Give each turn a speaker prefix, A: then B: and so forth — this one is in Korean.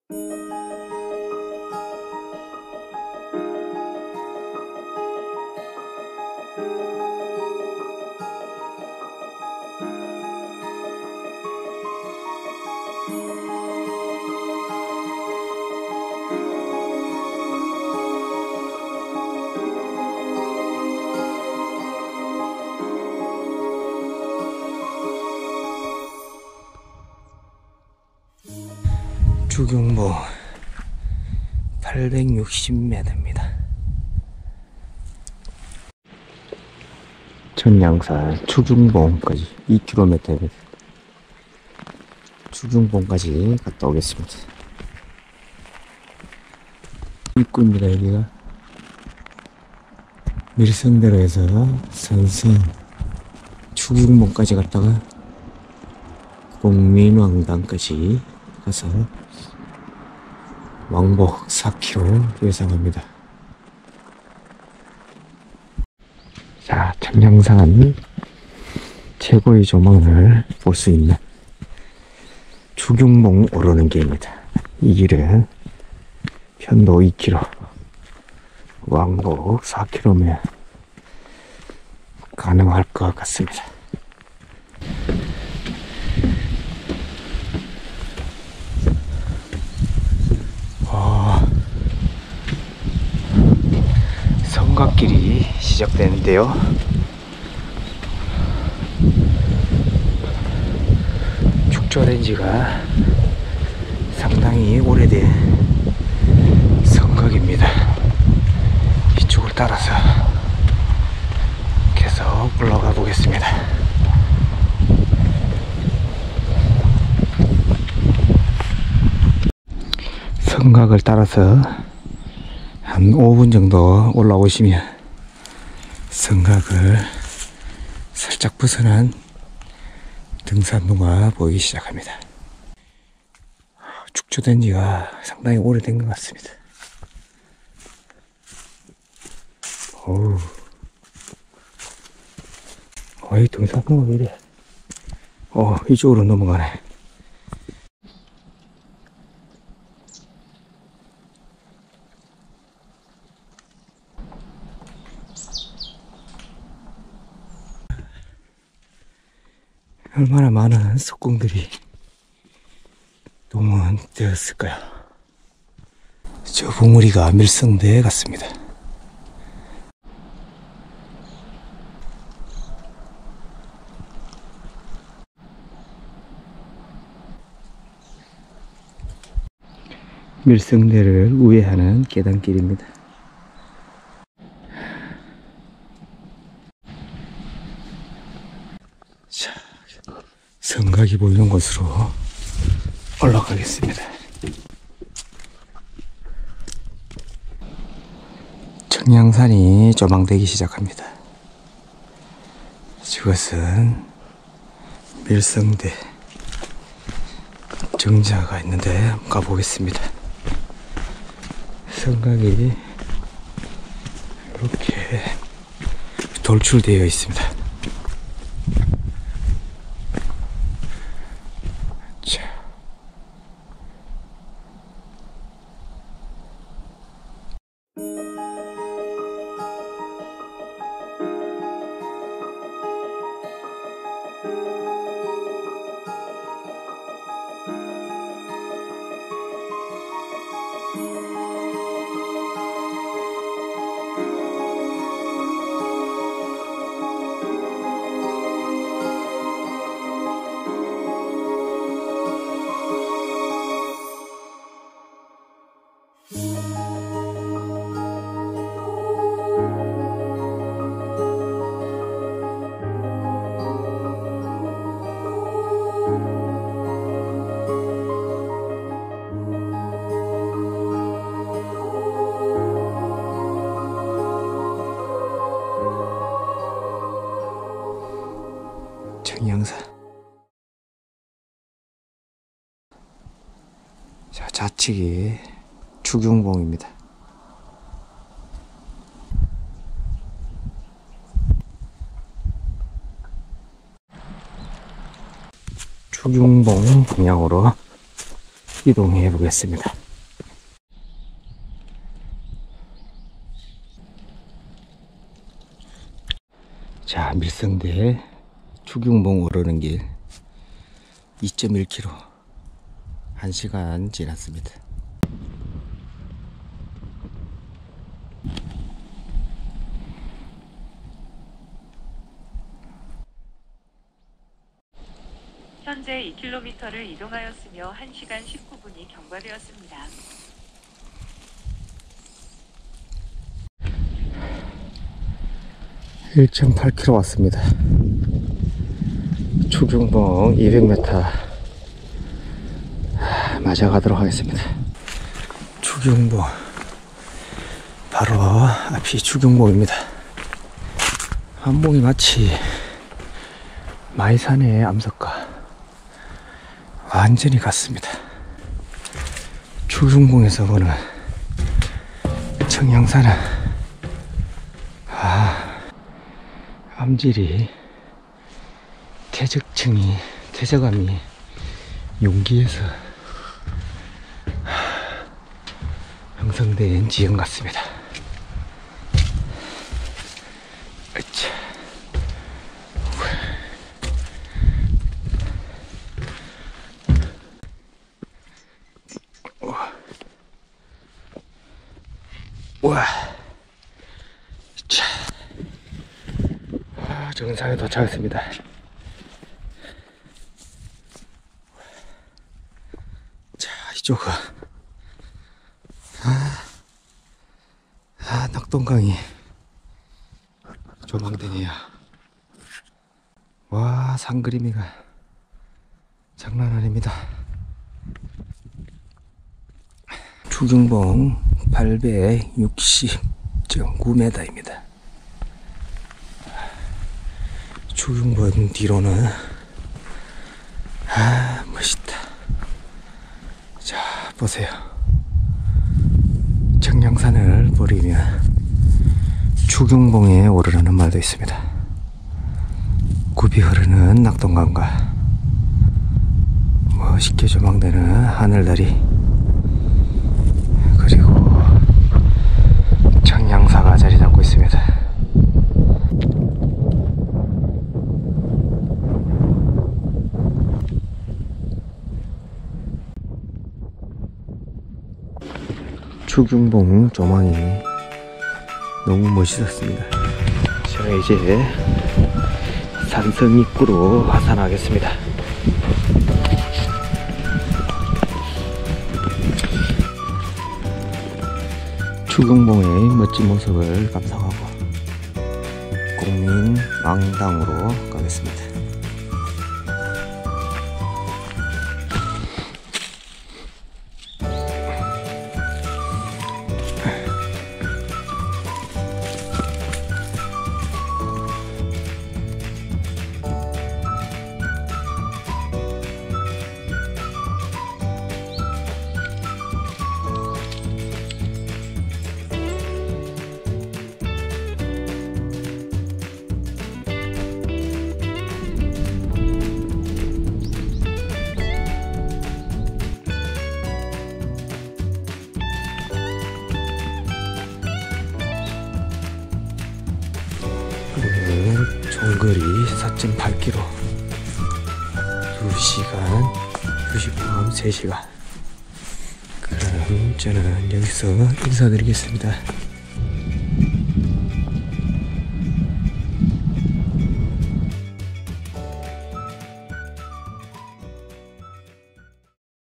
A: 주경봉 860m입니다. 천양산 주경봉까지 2km입니다. 주경봉까지 갔다 오겠습니다. 입구입니다. 여기가 밀성대로에서 산성 주경봉까지 갔다가 공민왕당까지 가서 왕복 4km 예상합니다. 자, 천양산 최고의 조망을 볼 수 있는 주경봉 오르는 길입니다. 이 길은 편도 2km, 왕복 4km면 가능할 것 같습니다. 성곽길이 시작되는데요. 축조된 지가 상당히 오래된 성곽입니다. 이쪽을 따라서 계속 올라가 보겠습니다. 성곽을 따라서 한 5분 정도 올라오시면 성곽을 살짝 벗어난 등산로가 보이기 시작합니다. 축조된 지가 상당히 오래된 것 같습니다. 이 등산로가 왜 이래? 이쪽으로 넘어가네. 얼마나 많은 석공들이 동원되었을까요? 저 봉우리가 밀성대 같습니다. 밀성대를 우회하는 계단길입니다. 자, 성곽이 보이는 곳으로 올라가겠습니다. 청량산이 조망되기 시작합니다. 이것은 밀성대 정자가 있는데 한번 가보겠습니다. 성곽이 이렇게 돌출되어 있습니다. 청양산. 자, 좌측이 주경봉입니다. 주경봉 방향으로 이동해 보겠습니다. 자, 밀성대 추경봉 오르는 길 2.1km 1시간 지났습니다.
B: 현재 2km를 이동하였으며 1시간 19분이 경과되었습니다.
A: (1.8km) 왔습니다. 추경봉 200m 맞아 가도록 하겠습니다. 추경봉 바로 앞이 추경봉입니다. 한봉이 마치 마이산의 암석과 완전히 같습니다. 추경봉에서 보는 청양산은 암질이 퇴적감이 용기에서 형성된 지형 같습니다. 으쌰. 우와. 자. 정상에 도착했습니다. 자, 이쪽은 낙동강이 조망되네요. 와, 산그림이가 장난 아닙니다. 추경봉 860.9m입니다. 추경봉 뒤로는 멋있다. 자, 보세요. 청양산을 보리면 추경봉에 오르라는 말도 있습니다. 굽이 흐르는 낙동강과 멋있게 조망되는 하늘다리, 그리고 청양사가 자리 잡고 있습니다. 추경봉 조망이 너무 멋있었습니다. 자, 이제 산성 입구로 하산하겠습니다. 추경봉의 멋진 모습을 감상하고 국민왕당으로 가겠습니다. 총거리 4.8km 2시간 2시간 3시간. 그럼 저는 여기서 인사드리겠습니다.